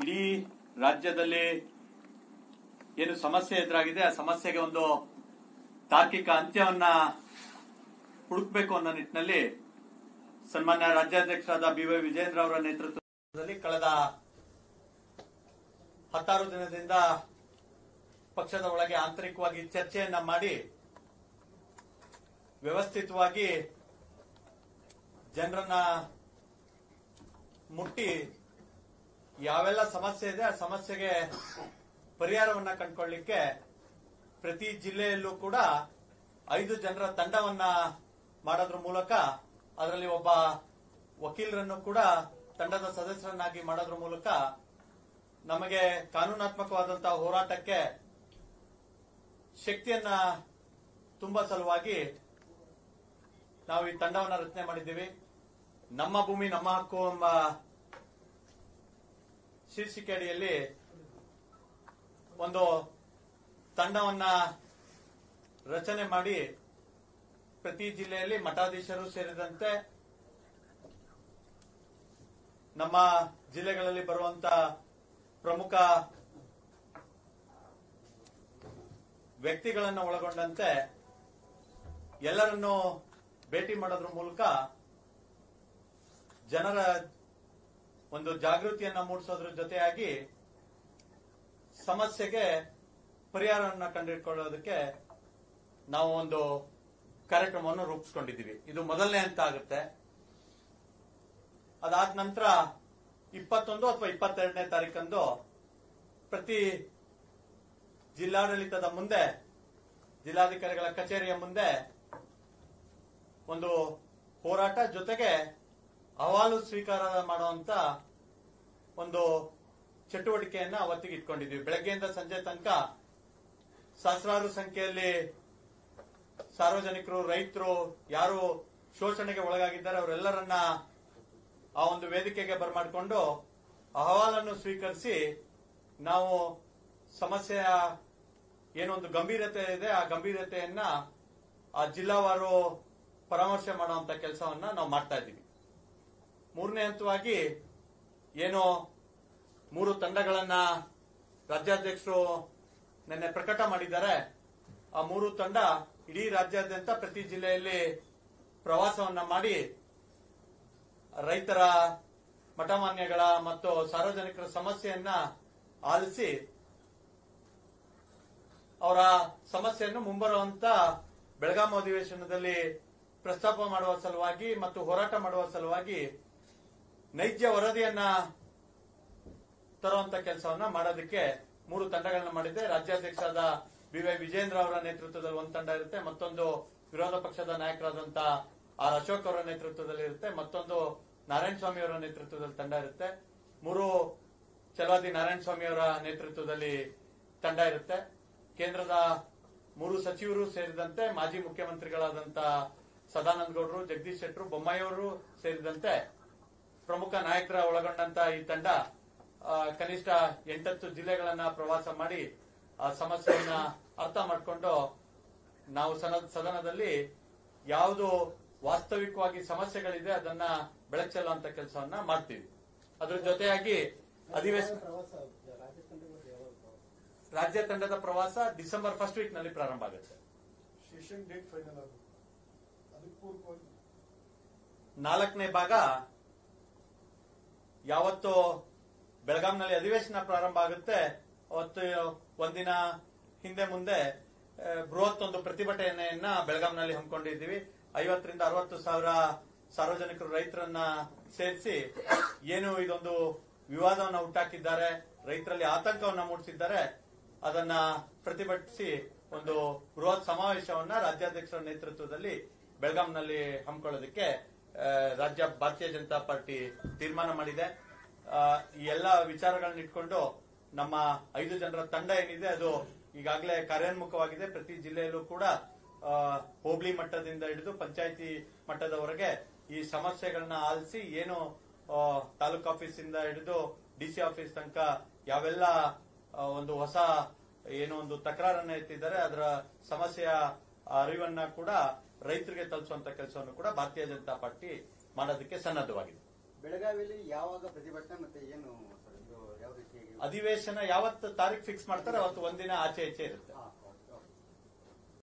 ಇಡೀ ರಾಜ್ಯದಲ್ಲಿ ಏನು ಸಮಸ್ಯೆ ಎದುರಾಗಿದೆ ಆ ಸಮಸ್ಯೆಗೆ ಒಂದು ತಾರ್ಕಿಕ ಅಂತ್ಯವನ್ನ ಹುಡುಕಬೇಕು ಅನ್ನೋ ನಿಟ್ಟಿನಲ್ಲಿ ಸನ್ಮಾನ್ಯ ರಾಜ್ಯಾಧ್ಯಕ್ಷರಾದ ಬಿ.ವೈ. ವಿಜೇಂದ್ರ ಅವರ ನೇತೃತ್ವದಲ್ಲಿ ಕಳೆದ 16 ದಿನದಿಂದ ಪಕ್ಷದ ಒಳಗೆ ಆಂತರಿಕವಾಗಿ ಚರ್ಚೆಯನ್ನ ಮಾಡಿ ವ್ಯವಸ್ಥಿತವಾಗಿ ಜನರನ್ನ ಮುಟ್ಟಿ ಯಾವೆಲ್ಲ ಸಮಸ್ಯೆ ಇದೆ ಆ ಸಮಸ್ಯೆಗೆ ಪರಿಹಾರವನ್ನ ಕಂಡುಕೊಳ್ಳಲಿಕ್ಕೆ ಪ್ರತಿ ಜಿಲ್ಲೆಯಲ್ಲೂ ಕೂಡ 5 ಜನರ ತಂಡವನ್ನ ಮಾಡೋದ್ರ ಮೂಲಕ ಅದರಲ್ಲಿ ಒಬ್ಬ ವಕೀಲರನ್ನು ಕೂಡ ತಂಡದ ಸದಸ್ಯರನ್ನಾಗಿ ಮಾಡೋದ್ರ ಮೂಲಕ ನಮಗೆ ಕಾನೂನಾತ್ಮಕವಾದಂತಹ ಹೋರಾಟಕ್ಕೆ ಶಕ್ತಿಯನ್ನ ತುಂಬಾ ಸಲುವಾಗಿ ನಾವು ಈ ತಂಡವನ್ನು ರಚನೆ ಮಾಡಿದ್ದೀವಿ. ನಮ್ಮ ಭೂಮಿ ನಮ್ಮ ಹಕ್ಕು ಎಂಬ ಶೀರ್ಷಿಕೆ ಅಡಿಯಲ್ಲಿ ಒಂದು ತಂಡವನ್ನ ರಚನೆ ಮಾಡಿ ಪ್ರತಿ ಜಿಲ್ಲೆಯಲ್ಲಿ ಮಠಾಧೀಶರು ಸೇರಿದಂತೆ ನಮ್ಮ ಜಿಲ್ಲೆಗಳಲ್ಲಿ ಬರುವಂತ ಪ್ರಮುಖ ವ್ಯಕ್ತಿಗಳನ್ನು ಒಳಗೊಂಡಂತೆ ಎಲ್ಲರನ್ನೂ ಭೇಟಿ ಮಾಡೋದ್ರ ಮೂಲಕ ಜನರ ಒಂದು ಜಾಗೃತಿಯನ್ನ ಮೂಡಿಸೋದ್ರ ಜೊತೆಯಾಗಿ ಸಮಸ್ಯೆಗೆ ಪರಿಹಾರವನ್ನು ಕಂಡುಹಿಡ್ಕೊಳ್ಳೋದಕ್ಕೆ ನಾವು ಒಂದು ಕಾರ್ಯಕ್ರಮವನ್ನು ರೂಪಿಸಿಕೊಂಡಿದ್ದೀವಿ. ಇದು ಮೊದಲನೇ ಹಂತ ಆಗುತ್ತೆ. ಅದಾದ ನಂತರ 21 ಅಥವಾ 22ನೇ ತಾರೀಕಂದು ಪ್ರತಿ ಜಿಲ್ಲಾಡಳಿತದ ಮುಂದೆ ಜಿಲ್ಲಾಧಿಕಾರಿಗಳ ಕಚೇರಿಯ ಮುಂದೆ ಒಂದು ಹೋರಾಟ ಜೊತೆಗೆ ಅಹವಾಲು ಸ್ವೀಕಾರ ಮಾಡುವಂತ ಒಂದು ಚಟುವಟಿಕೆಯನ್ನ ಅವತ್ತಿಗೆ ಇಟ್ಕೊಂಡಿದ್ದೀವಿ. ಬೆಳಗ್ಗೆಯಿಂದ ಸಂಜೆ ತನಕ ಸಹಸ್ರಾರು ಸಂಖ್ಯೆಯಲ್ಲಿ ಸಾರ್ವಜನಿಕರು, ರೈತರು, ಯಾರು ಶೋಷಣೆಗೆ ಒಳಗಾಗಿದ್ದಾರೆ ಅವರೆಲ್ಲರನ್ನ ಆ ಒಂದು ವೇದಿಕೆಗೆ ಬರಮಾಡಿಕೊಂಡು ಅಹವಾಲನ್ನು ಸ್ವೀಕರಿಸಿ ನಾವು ಸಮಸ್ಯೆಯ ಏನೊಂದು ಗಂಭೀರತೆ ಇದೆ ಆ ಗಂಭೀರತೆಯನ್ನ ಆ ಜಿಲ್ಲಾವಾರು ಪರಾಮರ್ಶೆ ಮಾಡುವಂತ ಕೆಲಸವನ್ನ ನಾವು ಮಾಡ್ತಾ ಇದ್ದೀವಿ. ಮೂರನೇ ಹಂತವಾಗಿ ಏನು 3 ತಂಡಗಳನ್ನ ರಾಜ್ಯಾಧ್ಯಕ್ಷರು ನಿನ್ನೆ ಪ್ರಕಟ ಮಾಡಿದ್ದಾರೆ. ಆ 3 ತಂಡ ಇಡೀ ರಾಜ್ಯಾದ್ಯಂತ ಪ್ರತಿ ಜಿಲ್ಲೆಯಲ್ಲಿ ಪ್ರವಾಸವನ್ನ ಮಾಡಿ ರೈತರ, ಮಠಮಾನ್ಯಗಳ ಮತ್ತು ಸಾರ್ವಜನಿಕರ ಸಮಸ್ಯೆಯನ್ನ ಆಲಿಸಿ ಅವರ ಸಮಸ್ಯೆಯನ್ನು ಮುಂಬರುವಂತ ಬೆಳಗಾವಿ ಅಧಿವೇಶನದಲ್ಲಿ ಪ್ರಸ್ತಾಪ ಮಾಡುವ ಸಲುವಾಗಿ ಮತ್ತು ಹೋರಾಟ ಮಾಡುವ ಸಲುವಾಗಿ ನೈಜ ವರದಿಯನ್ನ ತರುವಂತ ಕೆಲಸವನ್ನ ಮಾಡೋದಕ್ಕೆ 3 ತಂಡಗಳನ್ನ ಮಾಡಿದೆ. ರಾಜ್ಯಾಧ್ಯಕ್ಷರಾದ ಬಿ.ವೈ. ವಿಜೇಂದ್ರ ಅವರ ನೇತೃತ್ವದಲ್ಲಿ ಒಂದು ತಂಡ ಇರುತ್ತೆ, ಮತ್ತೊಂದು ವಿರೋಧ ಪಕ್ಷದ ನಾಯಕರಾದಂತ ಆರ್ ಅಶೋಕ್ ಅವರ ನೇತೃತ್ವದಲ್ಲಿ ಇರುತ್ತೆ, ಮತ್ತೊಂದು ನಾರಾಯಣ ಸ್ವಾಮಿ ಅವರ ನೇತೃತ್ವದಲ್ಲಿ ತಂಡ ಇರುತ್ತೆ, 3 ಚಲವಾದಿ ನಾರಾಯಣ ಸ್ವಾಮಿ ಅವರ ನೇತೃತ್ವದಲ್ಲಿ ತಂಡ ಇರುತ್ತೆ. ಕೇಂದ್ರದ 3 ಸಚಿವರು ಸೇರಿದಂತೆ ಮಾಜಿ ಮುಖ್ಯಮಂತ್ರಿಗಳಾದಂತ ಸದಾನಂದ ಗೌಡರು, ಜಗದೀಶ್ ಶೆಟ್ಟರು, ಬೊಮ್ಮಾಯಿ ಅವರು ಸೇರಿದಂತೆ ಪ್ರಮುಖ ನಾಯಕರ ಒಳಗೊಂಡಂತ ಈ ತಂಡ ಕನಿಷ್ಠ 8 ಜಿಲ್ಲೆಗಳನ್ನ ಪ್ರವಾಸ ಮಾಡಿ ಆ ಸಮಸ್ಯೆಯನ್ನ ಅರ್ಥ ಮಾಡಿಕೊಂಡು ನಾವು ಸದನದಲ್ಲಿ ಯಾವುದು ವಾಸ್ತವಿಕವಾಗಿ ಸಮಸ್ಯೆಗಳಿದೆ ಅದನ್ನ ಬೆಳಕು ಚೆಲ್ಲುವಂತ ಕೆಲಸವನ್ನ ಮಾಡ್ತೀವಿ. ಅದ್ರ ಜೊತೆಯಾಗಿ ಅಧಿವೇಶನ ರಾಜ್ಯ ತಂಡದ ಪ್ರವಾಸ ಡಿಸೆಂಬರ್ 1st ವೀಕ್ ನಲ್ಲಿ ಪ್ರಾರಂಭ ಆಗುತ್ತೆ. 4ನೇ ಭಾಗ ಯಾವತ್ತು ಬೆಳಗಾಂನಲ್ಲಿ ಅಧಿವೇಶನ ಪ್ರಾರಂಭ ಆಗುತ್ತೆ ಅವತ್ತು ಒಂದಿನ ಹಿಂದೆ ಮುಂದೆ ಬೃಹತ್ ಒಂದು ಪ್ರತಿಭಟನೆಯನ್ನ ಬೆಳಗಾಂನಲ್ಲಿ ಹಮ್ಮಿಕೊಂಡಿದ್ದೀವಿ. 50 ರಿಂದ 60 ಸಾವಿರ ಸಾರ್ವಜನಿಕರು, ರೈತರನ್ನ ಸೇರಿಸಿ ಏನು ಇದೊಂದು ವಿವಾದವನ್ನು ಹುಟ್ಟಾಕಿದ್ದಾರೆ, ರೈತರಲ್ಲಿ ಆತಂಕವನ್ನ ಮೂಡಿಸಿದ್ದಾರೆ, ಅದನ್ನ ಪ್ರತಿಭಟಿಸಿ ಒಂದು ಬೃಹತ್ ಸಮಾವೇಶವನ್ನ ರಾಜ್ಯಾಧ್ಯಕ್ಷರ ನೇತೃತ್ವದಲ್ಲಿ ಬೆಳಗಾಂನಲ್ಲಿ ಹಮ್ಮಿಕೊಳ್ಳೋದಕ್ಕೆ ರಾಜ್ಯ ಭಾರತೀಯ ಜನತಾ ಪಾರ್ಟಿ ತೀರ್ಮಾನ ಮಾಡಿದೆ. ಈ ಎಲ್ಲ ವಿಚಾರಗಳನ್ನ ಇಟ್ಕೊಂಡು ನಮ್ಮ 5 ಜನರ ತಂಡ ಏನಿದೆ ಅದು ಈಗಾಗಲೇ ಕಾರ್ಯೋನ್ಮುಖವಾಗಿದೆ. ಪ್ರತಿ ಜಿಲ್ಲೆಯಲ್ಲೂ ಕೂಡ ಹೋಬಳಿ ಮಟ್ಟದಿಂದ ಹಿಡಿದು ಪಂಚಾಯಿತಿ ಮಟ್ಟದವರೆಗೆ ಈ ಸಮಸ್ಯೆಗಳನ್ನ ಆಲಿಸಿ ಏನು ತಾಲೂಕು ಆಫೀಸಿಂದ ಹಿಡಿದು ಡಿಸಿ ಆಫೀಸ್ ತನಕ ಯಾವೆಲ್ಲ ಒಂದು ಹೊಸ ಏನೋ ಒಂದು ತಕರಾರನ್ನ ಎತ್ತಿದ್ದಾರೆ ಅದರ ಸಮಸ್ಯೆಯ ಅರಿವನ್ನ ಕೂಡ ರೈತರಿಗೆ ತಲುಪಿಸುವಂತ ಕೆಲಸವನ್ನು ಕೂಡ ಭಾರತೀಯ ಜನತಾ ಪಾರ್ಟಿ ಮಾಡೋದಕ್ಕೆ ಸನ್ನದ್ಧವಾಗಿದೆ. ಬೆಳಗಾವಿಯಲ್ಲಿ ಯಾವಾಗ ಪ್ರತಿಭಟನೆ ಮತ್ತೆ ಏನು ಯಾವ ರೀತಿ ಅಧಿವೇಶನ ಯಾವತ್ತು ತಾರೀಖ್ ಫಿಕ್ಸ್ ಮಾಡ್ತಾರೆ ಅವತ್ತು ಒಂದಿನ ಆಚೆ ಈಚೆ ಇರುತ್ತೆ.